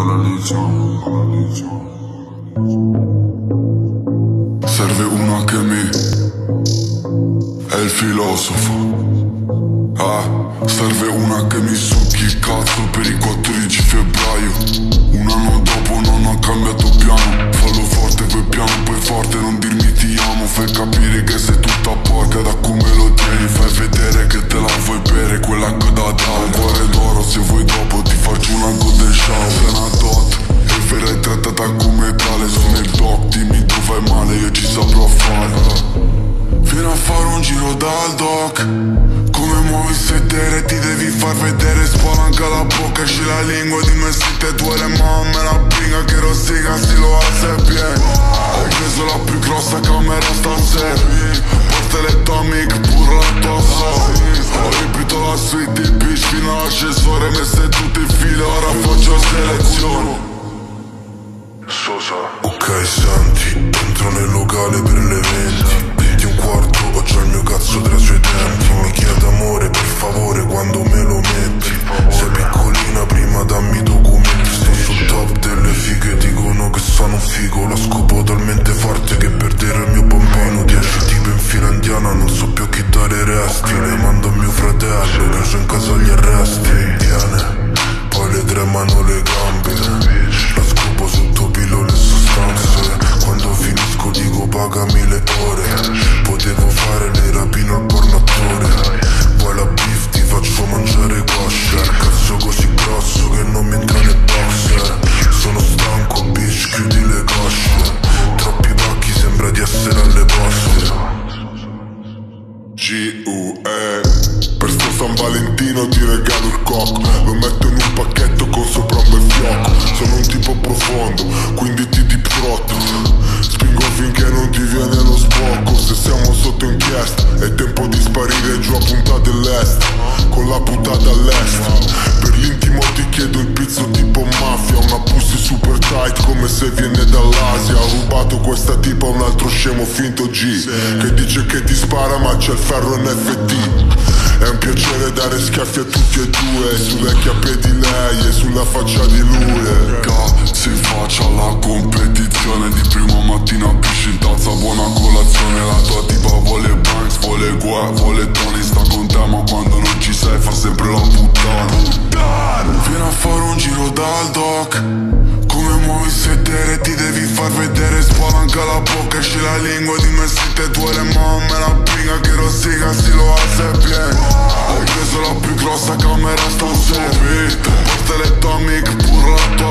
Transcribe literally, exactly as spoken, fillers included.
paralizziamo, paralizziamo. Serve una che mi è il filosofo. Ah, serve una che mi succhi il cazzo per il quattordici febbraio. Un anno dopo non ho cambiato piano. Fallo forte, poi piano, poi forte. Non dirmi ti amo, fai capire che sei tutta porca da come lo tieni. Fai vedere che te la vuoi bere, quella che da dare. Un cuore d'oro, se vuoi dopo ti faccio una golden shower. Una dot, e verrai trattata come tale. Sono il doc, dimmi dove vai male, io ci saprò fare. Fino a fare un giro dal doc. Come muovi il sedere, ti devi far vedere. Spalanca la bocca, esci la lingua. Dimmi se te duele, ma me la pinga che rossiga, si lo alza e viene. Hai preso la più grossa camera stasera. Porta le tamic, pure la tossa. Ho riempito la suite di bitch fino all'ascensore. Messe tutte in fila, ora faccio selezione. Sosa. Ok, senti, entro nel locale per le venti. Di un quarto, ho già il mio cazzo tra i suoi denti. Mi chiede amore, per favore, quando me lo metti. Sei piccolina, prima dammi i documenti. Sto sul top delle fighe, dicono che sono un figo. La scopo talmente forte che perdere il mio bambino. Dieci tipi in fila indiana, non so più a chi dare resti. Le mando a mio fratello, che sono in casa agli arresti. Viene, poi le tremano le gambe. La scopo sotto pillole e sostanze. Quando finisco dico pagami le ore. Potevo fare le rapine al pornatore. Vuoi la beef, ti faccio mangiare kosher. Cazzo così grosso che non mi entra nei boxer. Sono stanco, bitch, chiudi le cosce. Troppi pacchi, sembra di essere alle poste. G U E. Per sto San Valentino ti regalo il cocco. Lo metto in un pacchetto con sopra un bel fiocco. Sono un tipo profondo, quindi ti deep throttle. Spingo finché non ti viene lo sbocco. Se siamo sotto inchiesta è tempo di sparire giù a Punta dell'Est. Con la puntata all'est. Per l'intimo ti chiedo il pizzo tipo mafia. Una pussy super tight come se viene dall'Asia. Ho rubato questa tipa a un altro scemo finto G che dice che ti spara ma c'è il ferro N F T. È un piacere dare schiaffi a tutti e due. Sulle chiappe di lei e sulla faccia di lui. Cazzi faccia alla competizione. Di prima mattina pisci in tazza, buona colazione. La tua tipa vuole Banks, vuole Gua, vuole Tony. Sta con te ma quando non ci sei fa sempre la puttana. Vieni a fare un giro dal doc. Come muovi il sedere, ti devi far vedere. Spalanca la bocca, esci la lingua. Dimmi se te duele, ma me la pinga che rossiga, si lo alza e viene. Hai preso la più grossa camera stasera. Porta le tamic, pure la tua